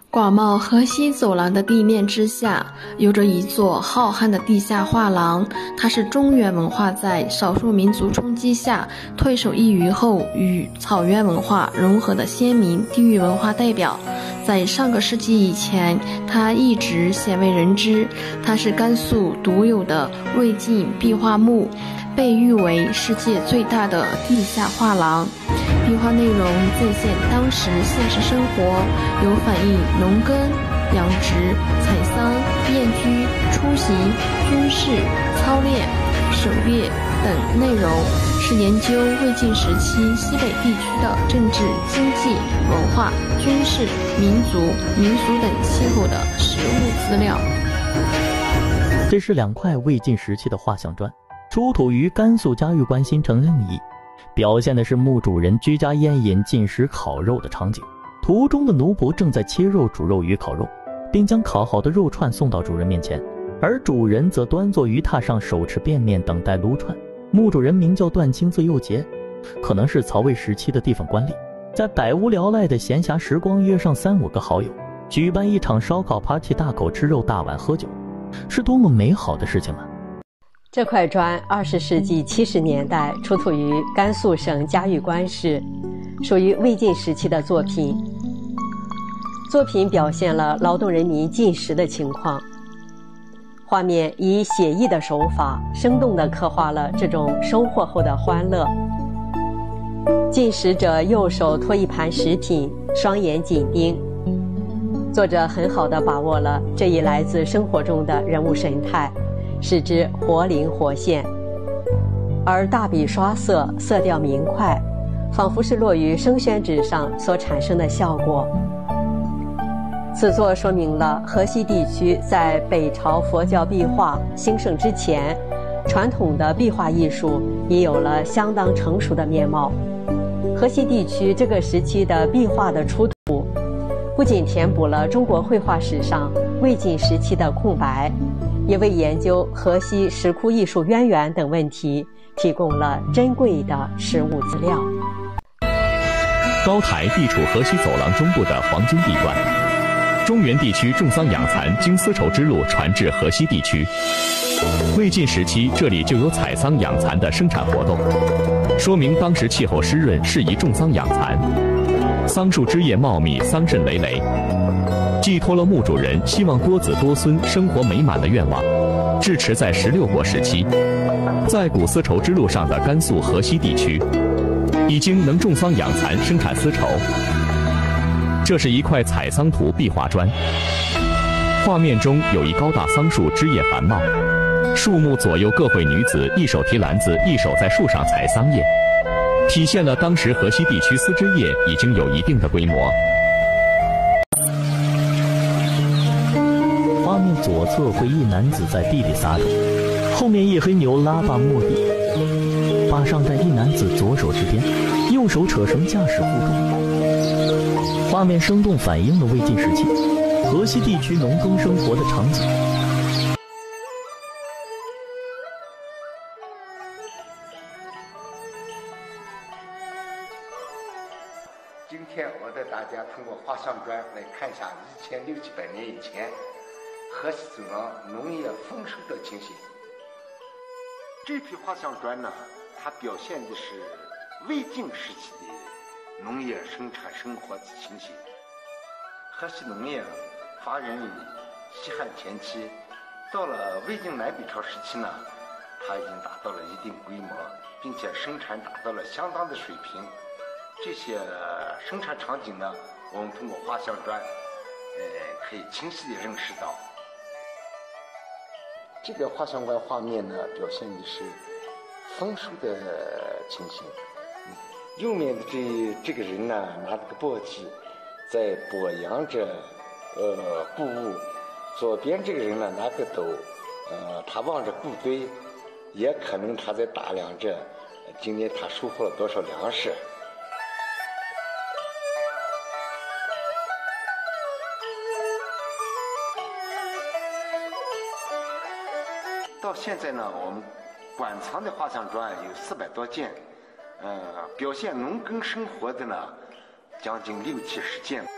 广袤河西走廊的地面之下，有着一座浩瀚的地下画廊，它是中原文化在少数民族冲击下退守一隅后与草原文化融合的鲜明地域文化代表。在上个世纪以前，它一直鲜为人知。它是甘肃独有的魏晋壁画墓，被誉为世界最大的地下画廊。壁画内容再现当时现实生活，有反映农耕、养殖、采桑、宴居、出行、军事、操练、狩猎等内容，是研究魏晋时期西北地区的政治、经济、文化、军事、民族、民俗等气候的实物资料。 这是2块魏晋时期的画像砖，出土于甘肃嘉峪关新城任邑，表现的是墓主人居家宴饮进食烤肉的场景。图中的奴仆正在切肉、煮肉与烤肉，并将烤好的肉串送到主人面前，而主人则端坐鱼榻上，手持便面等待撸串。墓主人名叫段青字幼节，可能是曹魏时期的地方官吏，在百无聊赖的闲暇时光约上3-5个好友，举办一场烧烤 party， 大口吃肉，大碗喝酒，是多么美好的事情啊！ 这块砖20世纪70年代出土于甘肃省嘉峪关市，属于魏晋时期的作品。作品表现了劳动人民进食的情况，画面以写意的手法，生动地刻画了这种收获后的欢乐。进食者右手托一盘食品，双眼紧盯，作者很好地把握了这一来自生活中的人物神态，使之活灵活现，而大笔刷色，色调明快，仿佛是落于生宣纸上所产生的效果。此作说明了河西地区在北朝佛教壁画兴盛之前，传统的壁画艺术已有了相当成熟的面貌。河西地区这个时期的壁画的出土，不仅填补了中国绘画史上魏晋时期的空白，也为研究河西石窟艺术渊源等问题提供了珍贵的实物资料。 高台地处河西走廊中部的黄金地段，中原地区种桑养蚕经丝绸之路传至河西地区。魏晋时期，这里就有采桑养蚕的生产活动，说明当时气候湿润，适宜种桑养蚕。桑树枝叶茂密，桑葚累累，寄托了墓主人希望多子多孙、生活美满的愿望。至迟在16国时期，在古丝绸之路上的甘肃河西地区，已经能种桑养蚕，生产丝绸。这是一块采桑图壁画砖，画面中有一高大桑树，枝叶繁茂，树木左右各绘女子，一手提篮子，一手在树上采桑叶，体现了当时河西地区丝织业已经有一定的规模。 画面左侧绘一男子在地里撒种，后面一黑牛拉把磨地，把上站一男子左手持鞭，右手扯绳驾驶负重。画面生动反映了魏晋时期河西地区农耕生活的场景。 今天我带大家通过画像砖来看一下1600-700年以前河西走廊农业丰收的情形。这批画像砖呢，它表现的是魏晋时期的农业生产生活的情形。河西农业发源于西汉前期，到了魏晋南北朝时期呢，它已经达到了一定规模，并且生产达到了相当的水平。这些生产场景呢，我们通过画像砖可以清晰地认识到。这个画像砖画面呢，表现的是丰收的情形。右面的这个人呢，拿着个簸箕在播扬着谷物，左边这个人呢拿个斗，他望着谷堆，也可能他在打量着今年他收获了多少粮食。到现在呢，我们馆藏的画像砖有400多件，表现农耕生活的呢，将近60-70件。